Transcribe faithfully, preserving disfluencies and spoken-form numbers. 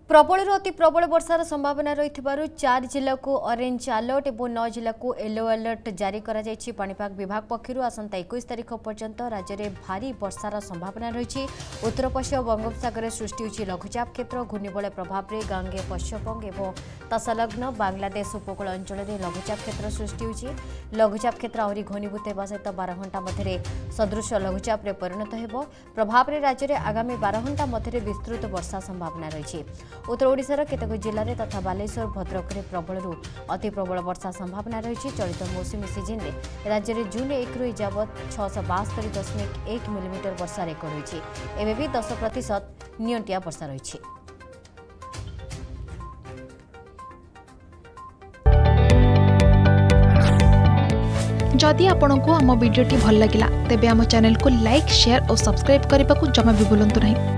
प्रबल अति प्रबल वर्षार संभावना रही चार जिला को ऑरेंज अलर्ट और नौ जिला को येलो अलर्ट जारी करा जायछि। पाणीपाग विभाग पक्षरु आसंता इक्कीस तारिख पर्यंत राज्य में भारी वर्षार संभावना रही। उत्तर पश्चिम बंगोपसागर सृष्टि होछि लघुचाप क्षेत्र। घूर्णिबलय प्रभाव में गांगे पश्चिमबंग और तसलग्न बांग्लादेश उपकूल अंचल में लघुचाप क्षेत्र सृष्टि होछि। लघुचाप क्षेत्र आहरी घनीभूत होगा सहित बारह घंटा मध्य सदृश लघुचाप परिणत हो। प्रभाव में राज्य में आगामी बारह घंटा मध्य विस्तृत वर्षा संभावना रही। उत्तर ओडिशार केतक जिले में तथा बालेश्वर भद्रक में प्रबलरू अति प्रबल वर्षा संभावना रही। चलित मौसुमी सीजन में राज्य में जून एक रु यावत छःश बास्तरी दशमिक एक मिलीमीटर वर्षा रेकर्ड होती। एवं भी दस प्रतिशत नियंटिया वर्षा रही। जदि आपंक आम भिडी भल लगा तेब आम चैनल को लाइक शेयर और सब्सक्राइब करने को जमा भी भूलु नहीं।